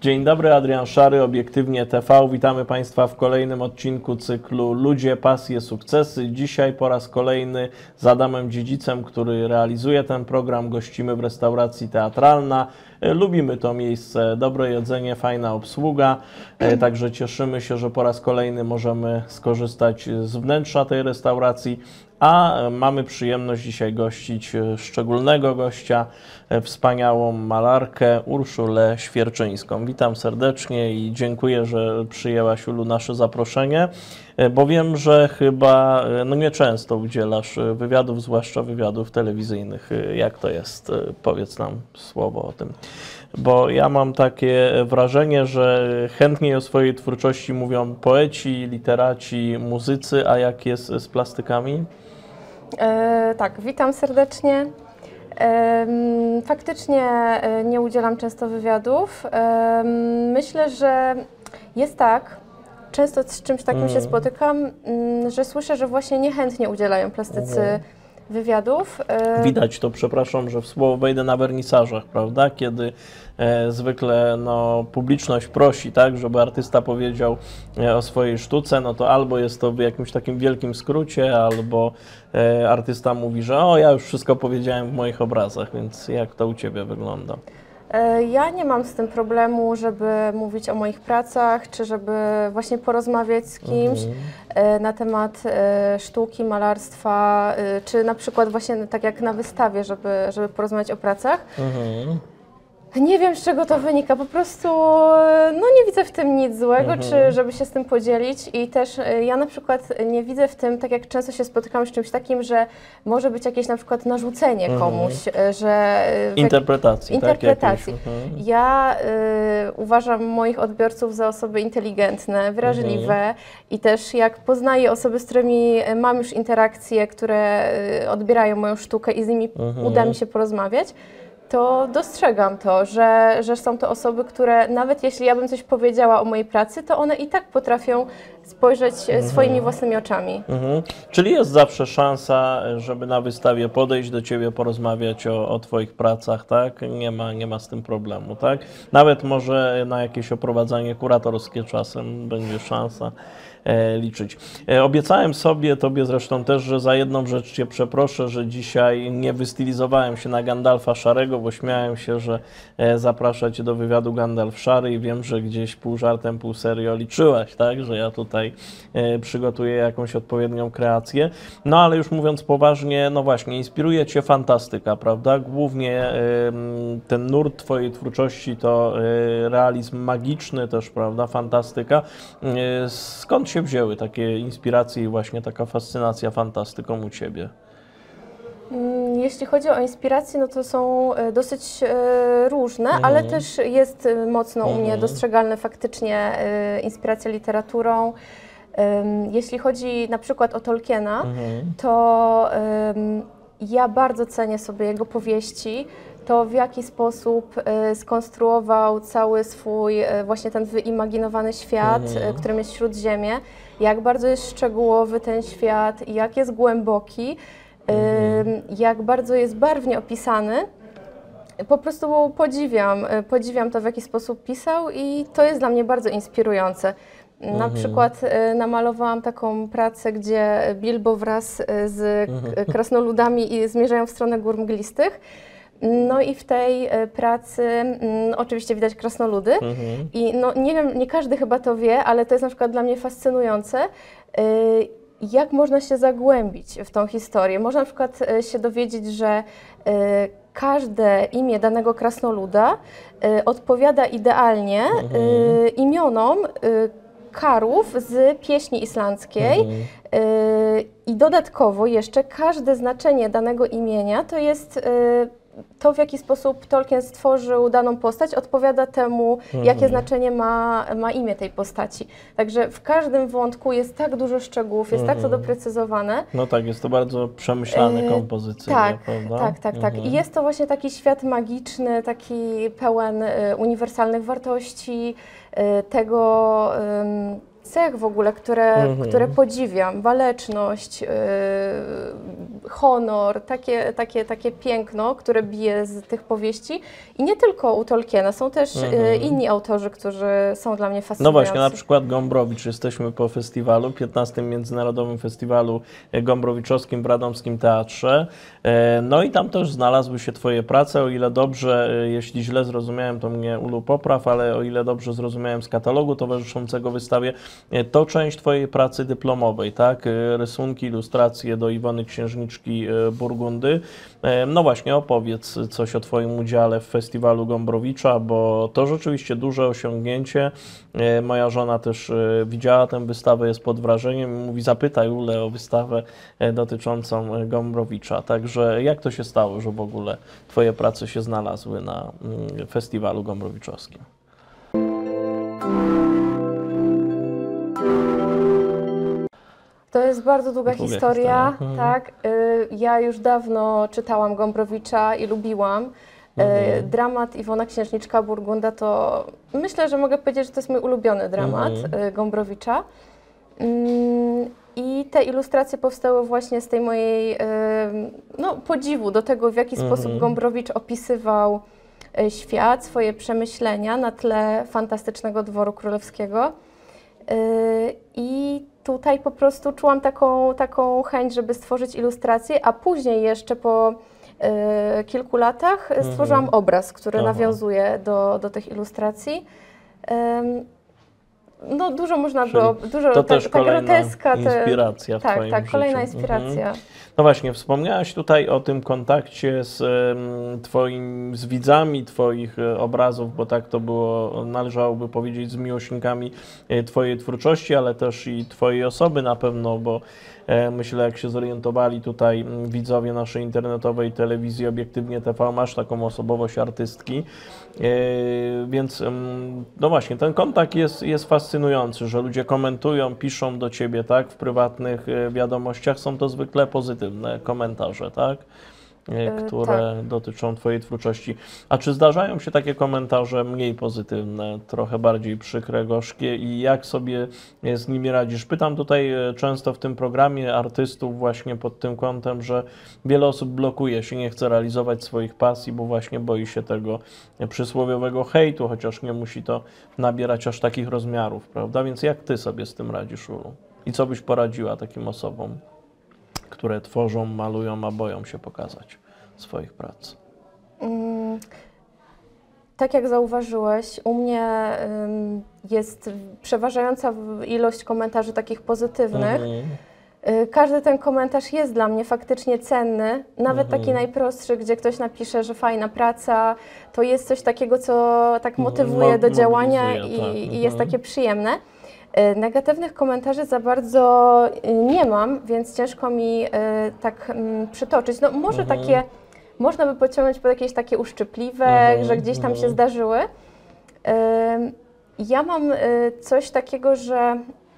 Dzień dobry, Adrian Szary, Obiektywnie TV. Witamy Państwa w kolejnym odcinku cyklu Ludzie, pasje, sukcesy. Dzisiaj po raz kolejny z Adamem Dziedzicem, który realizuje ten program, gościmy w restauracji Teatralna. Lubimy to miejsce, dobre jedzenie, fajna obsługa, także cieszymy się, że po raz kolejny możemy skorzystać z wnętrza tej restauracji. A mamy przyjemność dzisiaj gościć szczególnego gościa, wspaniałą malarkę Urszulę Świerczyńską. Witam serdecznie i dziękuję, że przyjęłaś, Ulu, nasze zaproszenie, bo wiem, że chyba nieczęsto udzielasz wywiadów, zwłaszcza wywiadów telewizyjnych. Jak to jest? Powiedz nam słowo o tym. Bo ja mam takie wrażenie, że chętniej o swojej twórczości mówią poeci, literaci, muzycy, a jak jest z plastykami? Tak, witam serdecznie. Faktycznie nie udzielam często wywiadów. Myślę, że jest tak, często z czymś takim się spotykam, że słyszę, że właśnie niechętnie udzielają plastycy wywiadów. Widać to, przepraszam, że w słowo wejdę, na wernisażach, prawda? Kiedy zwykle publiczność prosi, tak, żeby artysta powiedział o swojej sztuce, no to albo jest to w jakimś takim wielkim skrócie, albo artysta mówi, że ja już wszystko powiedziałem w moich obrazach, więc jak to u Ciebie wygląda? Ja nie mam z tym problemu, żeby mówić o moich pracach, czy żeby właśnie porozmawiać z kimś na temat sztuki, malarstwa, czy na przykład właśnie tak jak na wystawie, żeby porozmawiać o pracach. Nie wiem, z czego to wynika, po prostu nie widzę w tym nic złego, czy żeby się z tym podzielić i też ja na przykład nie widzę w tym, tak jak często się spotykam z czymś takim, że może być jakieś na przykład narzucenie komuś, że... Interpretacji. Interpretacji. Ja uważam moich odbiorców za osoby inteligentne, wrażliwe i też jak poznaję osoby, z którymi mam już interakcje, które odbierają moją sztukę i z nimi uda mi się porozmawiać, to dostrzegam to, że są to osoby, które nawet jeśli ja bym coś powiedziała o mojej pracy, to one i tak potrafią spojrzeć swoimi własnymi oczami. Czyli jest zawsze szansa, żeby na wystawie podejść do Ciebie, porozmawiać o Twoich pracach, tak? Nie ma z tym problemu, tak? Nawet może na jakieś oprowadzanie kuratorskie czasem będzie szansa liczyć. Obiecałem sobie, Tobie zresztą też, że za jedną rzecz Cię przeproszę, że dzisiaj nie wystylizowałem się na Gandalfa Szarego, bo śmiałem się, że zaprasza Cię do wywiadu Gandalf Szary i wiem, że gdzieś pół żartem, pół serio liczyłaś, tak, że ja tutaj przygotuję jakąś odpowiednią kreację. No ale już mówiąc poważnie, no właśnie, inspiruje Cię fantastyka, prawda? Głównie ten nurt Twojej twórczości to realizm magiczny też, prawda? Fantastyka. Skąd się wzięły takie inspiracje i właśnie taka fascynacja fantastyką u Ciebie? Jeśli chodzi o inspiracje, no to są dosyć różne, ale też jest mocno u mnie dostrzegalne faktycznie inspiracja literaturą. Jeśli chodzi na przykład o Tolkiena, to ja bardzo cenię sobie jego powieści, to w jaki sposób skonstruował cały swój właśnie ten wyimaginowany świat, którym jest Śródziemie, jak bardzo jest szczegółowy ten świat, jak jest głęboki, jak bardzo jest barwnie opisany. Po prostu podziwiam to, w jaki sposób pisał i to jest dla mnie bardzo inspirujące. Na przykład namalowałam taką pracę, gdzie Bilbo wraz z krasnoludami zmierzają w stronę gór mglistych. No i w tej pracy oczywiście widać krasnoludy i nie wiem, nie każdy chyba to wie, ale to jest na przykład dla mnie fascynujące, jak można się zagłębić w tą historię. Można na przykład się dowiedzieć, że każde imię danego krasnoluda odpowiada idealnie imionom karów z pieśni islandzkiej i dodatkowo jeszcze każde znaczenie danego imienia to jest to, w jaki sposób Tolkien stworzył daną postać, odpowiada temu, jakie znaczenie ma imię tej postaci. Także w każdym wątku jest tak dużo szczegółów, jest tak to doprecyzowane. No tak, jest to bardzo przemyślane kompozycyjnie, prawda? Tak. I jest to właśnie taki świat magiczny, taki pełen uniwersalnych wartości, tego, cech w ogóle, które podziwiam, waleczność, honor, takie piękno, które bije z tych powieści. I nie tylko u Tolkiena, są też inni autorzy, którzy są dla mnie No fascynujący. właśnie, na przykład Gombrowicz, jesteśmy po festiwalu, 15. Międzynarodowym Festiwalu Gombrowiczowskim w Radomskim Teatrze. No i tam też znalazły się Twoje prace, o ile dobrze, jeśli źle zrozumiałem, to mnie Ulu popraw, ale o ile dobrze zrozumiałem z katalogu towarzyszącego wystawie, to część Twojej pracy dyplomowej, tak? Rysunki, ilustracje do Iwony Księżniczki Burgundy. No właśnie, opowiedz coś o Twoim udziale w Festiwalu Gombrowicza, bo to rzeczywiście duże osiągnięcie. Moja żona też widziała tę wystawę, jest pod wrażeniem i mówi, zapytaj Ulę o wystawę dotyczącą Gombrowicza. Także jak to się stało, że w ogóle Twoje prace się znalazły na Festiwalu Gombrowiczowskim? To jest bardzo długa historia, tak. Ja już dawno czytałam Gombrowicza i lubiłam. Dramat Iwona Księżniczka Burgunda to, myślę, że mogę powiedzieć, że to jest mój ulubiony dramat Gombrowicza. I te ilustracje powstały właśnie z tej mojej podziwu do tego, w jaki sposób Gombrowicz opisywał świat, swoje przemyślenia na tle fantastycznego dworu królewskiego. I tutaj po prostu czułam taką chęć, żeby stworzyć ilustrację, a później jeszcze po kilku latach stworzyłam obraz, który nawiązuje do tych ilustracji. No dużo można było, to też kolejna groteska, inspiracja w Twoim tak, życiu. kolejna inspiracja. No właśnie, wspomniałaś tutaj o tym kontakcie z z widzami Twoich obrazów, bo tak to było, należałoby powiedzieć, z miłośnikami Twojej twórczości, ale też i Twojej osoby na pewno, bo myślę, jak się zorientowali tutaj widzowie naszej internetowej telewizji Obiektywnie TV, masz taką osobowość artystki, więc no właśnie, ten kontakt jest fascynujący, że ludzie komentują, piszą do Ciebie, tak, w prywatnych wiadomościach, są to zwykle pozytywne komentarze, tak? Które dotyczą Twojej twórczości. A czy zdarzają się takie komentarze mniej pozytywne, trochę bardziej przykre, gorzkie i jak sobie z nimi radzisz? Pytam tutaj często w tym programie artystów właśnie pod tym kątem, że wiele osób blokuje się, nie chce realizować swoich pasji, bo właśnie boi się tego przysłowiowego hejtu, chociaż nie musi to nabierać aż takich rozmiarów, prawda? Więc jak Ty sobie z tym radzisz, Ulu? I co byś poradziła takim osobom, które tworzą, malują, a boją się pokazać swoich prac? Tak jak zauważyłeś, u mnie jest przeważająca ilość komentarzy takich pozytywnych. Każdy ten komentarz jest dla mnie faktycznie cenny, nawet taki najprostszy, gdzie ktoś napisze, że fajna praca, to jest coś takiego, co tak motywuje do działania i jest takie przyjemne. Negatywnych komentarzy za bardzo nie mam, więc ciężko mi tak przytoczyć. No może takie, można by pociągnąć pod jakieś takie uszczypliwe, że gdzieś tam się zdarzyły. Ja mam coś takiego, że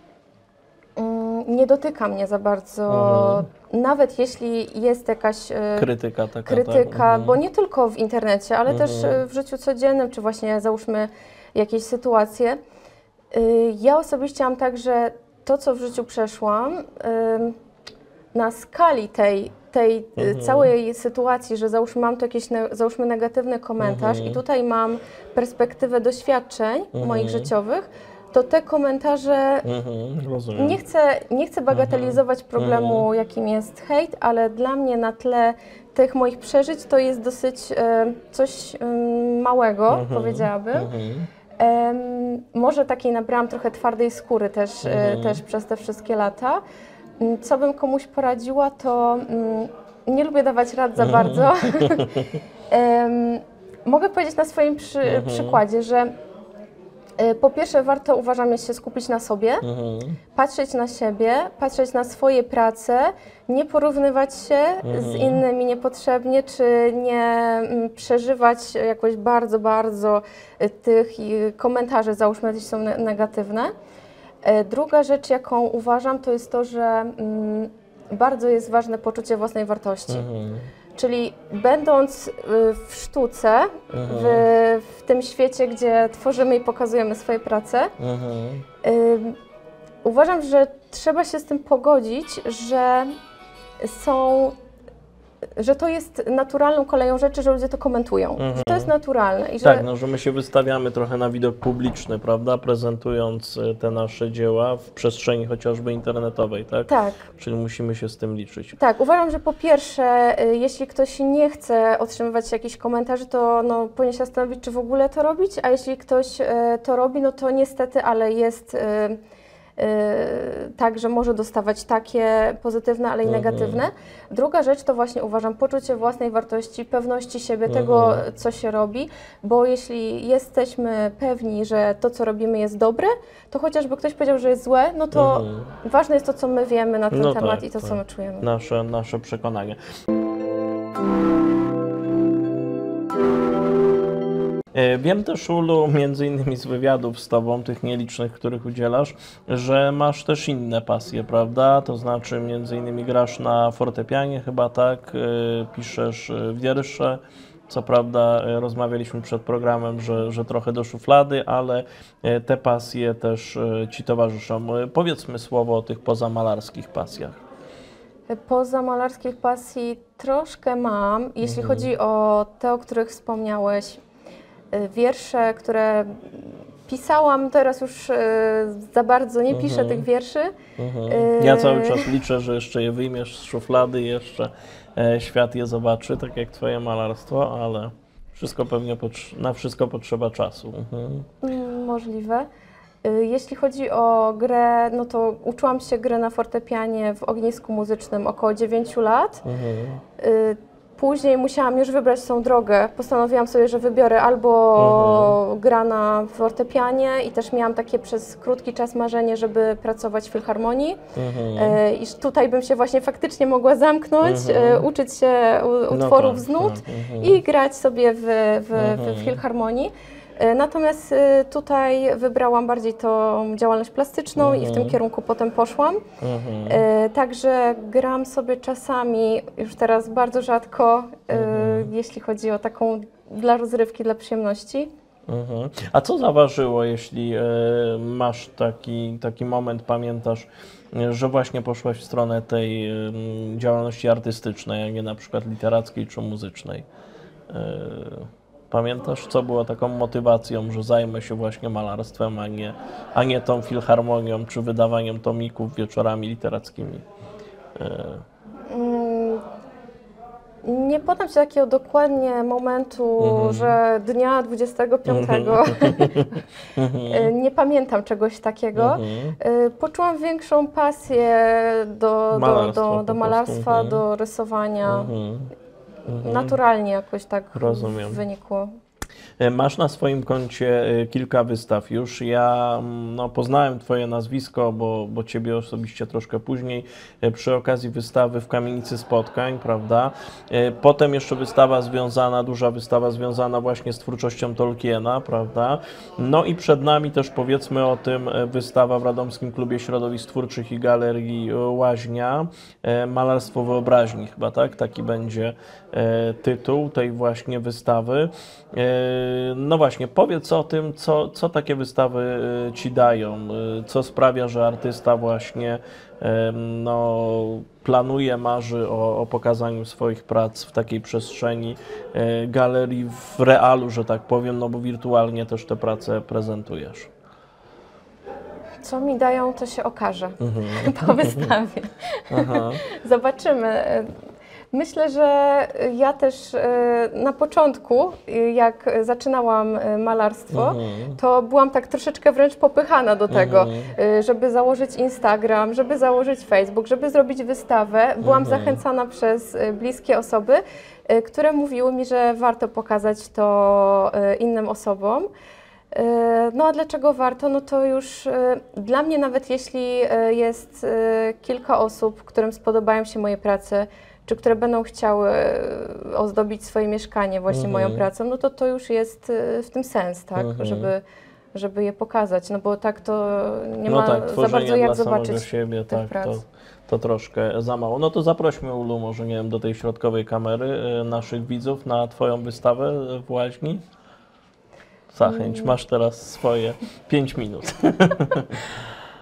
nie dotyka mnie za bardzo, nawet jeśli jest jakaś krytyka, bo nie tylko w internecie, ale też w życiu codziennym, czy właśnie załóżmy jakieś sytuacje. Ja osobiście mam tak, że to, co w życiu przeszłam, na skali tej całej sytuacji, że załóżmy mam tu jakiś negatywny komentarz i tutaj mam perspektywę doświadczeń moich życiowych, to te komentarze, nie chcę bagatelizować problemu, jakim jest hejt, ale dla mnie na tle tych moich przeżyć to jest dosyć coś małego, powiedziałabym. Może takiej nabrałam trochę twardej skóry też przez te wszystkie lata. Co bym komuś poradziła, to nie lubię dawać rad za bardzo. Mogę powiedzieć na swoim przykładzie, że po pierwsze warto, uważam, się skupić na sobie, patrzeć na siebie, patrzeć na swoje prace, nie porównywać się z innymi niepotrzebnie, czy nie przeżywać jakoś bardzo tych komentarzy, załóżmy, jakieś są negatywne. Druga rzecz, jaką uważam, to jest to, że bardzo jest ważne poczucie własnej wartości. Czyli będąc w sztuce, w tym świecie, gdzie tworzymy i pokazujemy swoje prace, Uważam, że trzeba się z tym pogodzić, że to jest naturalną koleją rzeczy, że ludzie to komentują. Że to jest naturalne. I Tak, no, że my się wystawiamy trochę na widok publiczny, prawda, prezentując te nasze dzieła w przestrzeni chociażby internetowej, tak? Tak. Czyli musimy się z tym liczyć. Tak, uważam, że po pierwsze, jeśli ktoś nie chce otrzymywać jakichś komentarzy, to no, powinien się zastanowić, czy w ogóle to robić, a jeśli ktoś to robi, no to niestety, ale jest tak, że może dostawać takie pozytywne, ale i negatywne. Druga rzecz to właśnie uważam poczucie własnej wartości, pewności siebie, tego co się robi, bo jeśli jesteśmy pewni, że to co robimy jest dobre, to chociażby ktoś powiedział, że jest złe, no to ważne jest to, co my wiemy na ten temat i to, co my czujemy. Nasze przekonanie. Wiem też, Ulu, między innymi z wywiadów z Tobą, tych nielicznych, których udzielasz, że masz też inne pasje, prawda? To znaczy między innymi grasz na fortepianie chyba, tak? Piszesz wiersze. Co prawda rozmawialiśmy przed programem, że trochę do szuflady, ale te pasje też Ci towarzyszą. Powiedzmy słowo o tych pozamalarskich pasjach. Pozamalarskich pasji troszkę mam. Jeśli chodzi o te, o których wspomniałeś, wiersze, które pisałam, teraz już za bardzo nie piszę tych wierszy. Ja cały czas liczę, że jeszcze je wyjmiesz z szuflady, jeszcze świat je zobaczy, tak jak Twoje malarstwo, ale wszystko pewnie na wszystko potrzeba czasu. Możliwe. Jeśli chodzi o grę, no to uczyłam się gry na fortepianie w ognisku muzycznym około 9 lat. Później musiałam już wybrać tą drogę. Postanowiłam sobie, że wybiorę albo gra na fortepianie i też miałam takie przez krótki czas marzenie, żeby pracować w filharmonii. I tutaj bym się właśnie faktycznie mogła zamknąć, uczyć się utworów z nut i grać sobie w filharmonii. Natomiast tutaj wybrałam bardziej tą działalność plastyczną i w tym kierunku potem poszłam. Także gram sobie czasami, już teraz bardzo rzadko, jeśli chodzi o taką dla rozrywki, dla przyjemności. A co zaważyło, jeśli masz taki moment, pamiętasz, że właśnie poszłaś w stronę tej działalności artystycznej, a nie na przykład literackiej czy muzycznej? Pamiętasz, co było taką motywacją, że zajmę się właśnie malarstwem, a nie tą filharmonią czy wydawaniem tomików wieczorami literackimi? Nie podam się takiego dokładnie momentu, że dnia 25. Nie pamiętam czegoś takiego. Poczułam większą pasję do malarstwa, do rysowania. Naturalnie jakoś tak wynikło. Masz na swoim koncie kilka wystaw już. Ja poznałem Twoje nazwisko, bo Ciebie osobiście troszkę później, przy okazji wystawy w Kamienicy Spotkań, prawda? Potem jeszcze duża wystawa związana właśnie z twórczością Tolkiena, prawda? No i przed nami też, powiedzmy o tym, wystawa w Radomskim Klubie Środowisk Twórczych i Galerii Łaźnia, Malarstwo wyobraźni chyba, tak? Taki będzie tytuł tej właśnie wystawy. No właśnie, powiedz o tym, co takie wystawy Ci dają, co sprawia, że artysta właśnie planuje, marzy o pokazaniu swoich prac w takiej przestrzeni galerii w realu, że tak powiem, no bo wirtualnie też te prace prezentujesz. Co mi dają, to się okaże po wystawie. Zobaczymy. Myślę, że ja też na początku, jak zaczynałam malarstwo, to byłam tak troszeczkę wręcz popychana do tego, żeby założyć Instagram, żeby założyć Facebook, żeby zrobić wystawę. Byłam zachęcana przez bliskie osoby, które mówiły mi, że warto pokazać to innym osobom. No a dlaczego warto? No to już dla mnie, nawet jeśli jest kilka osób, którym spodobają się moje prace, czy które będą chciały ozdobić swoje mieszkanie właśnie moją pracą, no to już jest w tym sens, tak, żeby je pokazać, no bo tak to nie ma za bardzo jak zobaczyć siebie, tych tak, prac. To troszkę za mało. No to zaprośmy, Ulu, może nie wiem, do tej środkowej kamery naszych widzów na Twoją wystawę w Łaźni. Zachęć, masz teraz swoje 5 minut.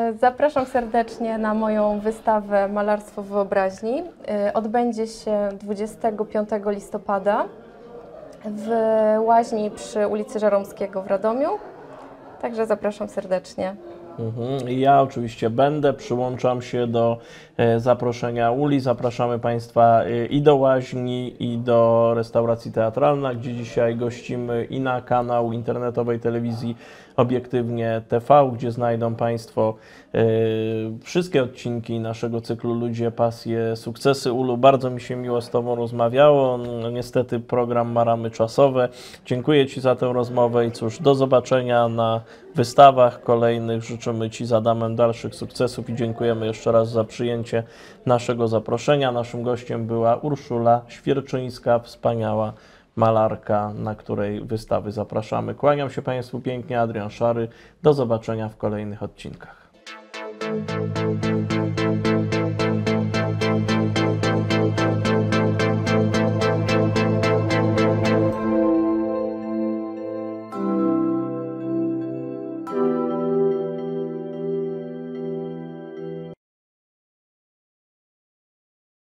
Zapraszam serdecznie na moją wystawę Malarstwo Wyobraźni. Odbędzie się 25 listopada w Łaźni przy ulicy Żeromskiego w Radomiu. Także zapraszam serdecznie. Ja oczywiście będę, przyłączam się do zaproszenia Uli. Zapraszamy Państwa i do Łaźni, i do restauracji Teatralna, gdzie dzisiaj gościmy, i na kanał internetowej telewizji Obiektywnie TV, gdzie znajdą Państwo wszystkie odcinki naszego cyklu Ludzie, Pasje, Sukcesy. Ulu, bardzo mi się miło z Tobą rozmawiało. No, niestety program ma ramy czasowe. Dziękuję Ci za tę rozmowę i cóż, do zobaczenia na wystawach kolejnych. Życzymy Ci z Adamem dalszych sukcesów i dziękujemy jeszcze raz za przyjęcie naszego zaproszenia. Naszym gościem była Urszula Świerczyńska, wspaniała malarka, na której wystawy zapraszamy. Kłaniam się Państwu pięknie, Adrian Szary. Do zobaczenia w kolejnych odcinkach.